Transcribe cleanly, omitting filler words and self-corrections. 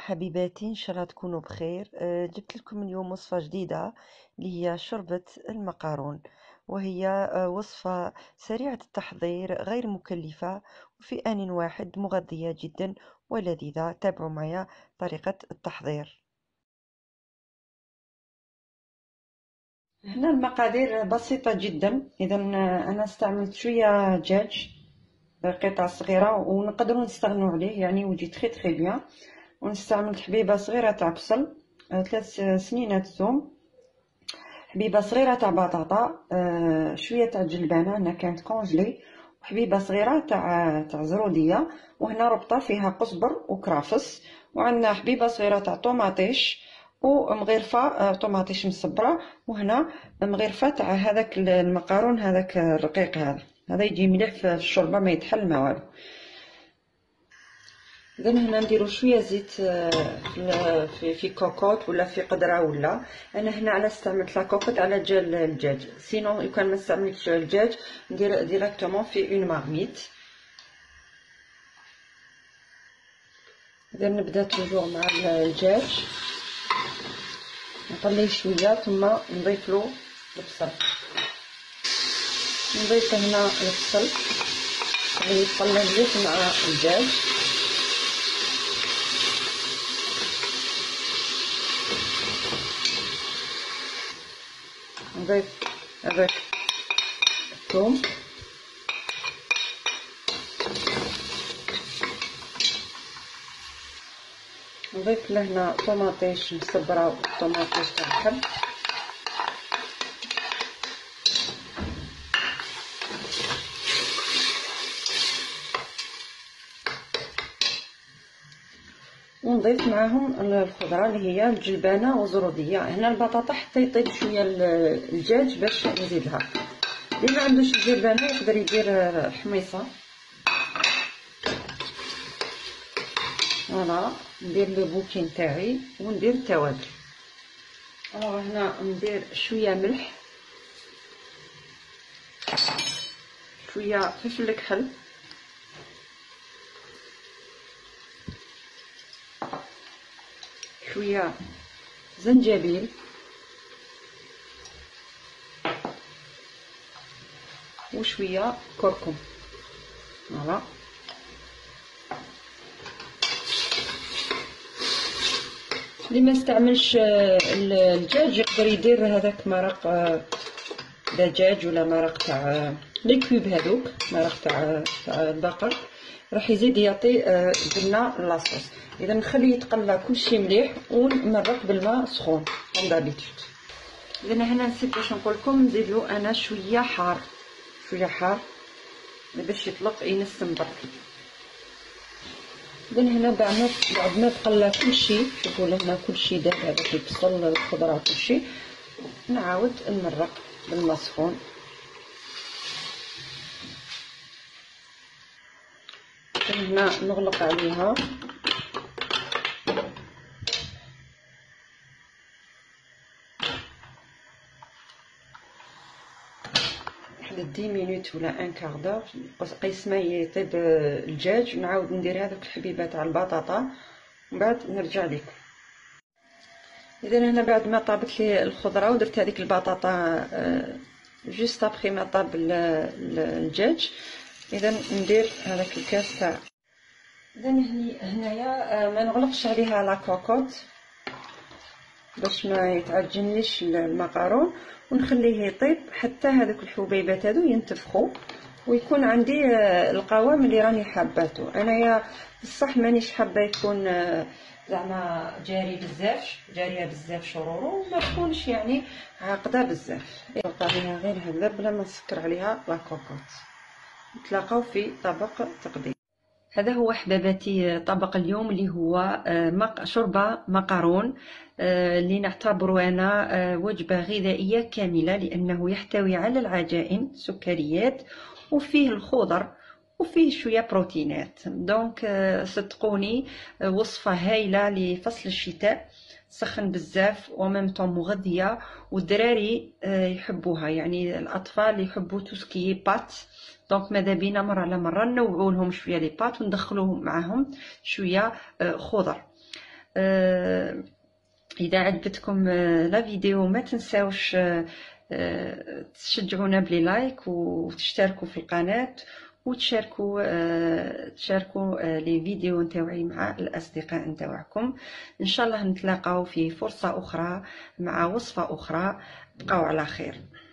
حبيباتي، ان شاء الله تكونوا بخير. جبت لكم اليوم وصفة جديدة اللي هي شوربة المقارون، وهي وصفة سريعة التحضير غير مكلفة وفي آن واحد مغذية جدا ولذيذة. تابعوا معي طريقة التحضير. هنا المقادير بسيطة جدا. إذا أنا استعملت شوية دجاج، قطع صغيرة، ونقدروا نستغنوا عليه يعني ويجي تخي بيان. ونستعمل حبيبه صغيره تاع بصل، 3 سنينات ثوم، حبيبه صغيره تاع بطاطا، شويه تاع جلبانه هنا كانت كونجلي، وحبيبه صغيره تاع زروديه، وهنا ربطه فيها قزبر وكرافس، وعندنا حبيبه صغيره تاع طوماطيش ومغرفه طوماطيش مصبره، وهنا مغرفه تاع هذاك المقارون هذاك الرقيق. هذا يجي مليح في الشوربه، ما يتحل ما والو. اذا هنا نديرو شويه زيت في كوكوط ولا في قدره، ولا انا هنا على استعملت لا كوكوط على جال الدجاج، سينو يكون ما استعملتش الدجاج ندير ديريكتومون في اون مارميت. اذا نبدا توجور مع الدجاج، نقليه شويه ثم نضيف له البصل، نضيف هنا البصل اللي يتقلى مليح مع الدجاج. نضيف هذاك الثوم، نضيف له هنا طوماطيش مصبره وطوماطيش تاع الحب، ونضيف معاهم الخضره اللي هي الجلبانه والزروديه. هنا البطاطا حتى يطيب شويه الدجاج باش نزيدها. اللي ما عندوش الجلبانه يقدر يدير حميصه. فوالا ندير لو بوكين تاعي وندير التوابل. هنا ندير شويه ملح، شويه فلفل كحل، شويه زنجبيل، وشويه كركم. فوالا اللي ما استعملش الدجاج يقدر يدير هذاك مرق دجاج ولا مرق تاع لي كوب، هذوك مرق تاع البقر، راح يزيد يعطي قلنا لاصوص. اذا نخليه يتقلى كلشي مليح ونمرق بالماء سخون كوم دابيتود. اذا هنا نسيت باش نقول لكم نزيد له انا شويه حار، شويه حار باش يطلق ينسم برك. اذا هنا بعد ما تقلى كلشي، شوفوا لهنا كلشي داب، هذاك البصل الخضره كلشي، نعاود نمرق بالماء سخون. هنا نغلق عليها واحد 10 مينوت ولا ان كاردور، قيس ما يطيب الدجاج، ونعاود ندير هذوك الحبيبه تاع البطاطا ومن بعد نرجع لكم. اذا هنا بعد ما طابت لي الخضره ودرت هذيك البطاطا جوست ابخي ما طاب الدجاج، اذا ندير هذاك الكاس تاع. اذا هنايا ما نغلقش عليها لا كوكوط باش ما يتعجنليش المقارون، ونخليه يطيب حتى هذوك الحبيبات هذو ينتفخوا ويكون عندي القوام اللي راني حاباته. انايا بصح مانيش حابه يكون زعما جاريه بزاف شرورو، وما تكونش يعني عاقده بزاف. نلقى عليها غير هكذا بلا ما نسكر عليها لا كوكوط. نتلاقاو في طبق تقديم. هذا هو حباباتي طبق اليوم اللي هو شوربة مقارون، اللي نعتبره أنا وجبة غذائية كاملة، لأنه يحتوي على العجائن سكريات وفيه الخضر وفيه شوية بروتينات. دونك صدقوني وصفة هايلة لفصل الشتاء، سخن بزاف وممتون مغذية، والدراري يحبوها، يعني الأطفال يحبوا توسكي بات. دونك ماذا بينا مرة على مرة نوعوا لهم شويه لي بات وندخلوهم معاهم شويه خضر. اذا عجبتكم لا فيديو ما تنساوش تشجعونا بلي لايك وتشتركوا في القناة تشاركوا لي فيديو نتاوعي مع الاصدقاء نتاوعكم. ان شاء الله نتلاقاو في فرصة اخرى مع وصفة اخرى. بقاو على خير.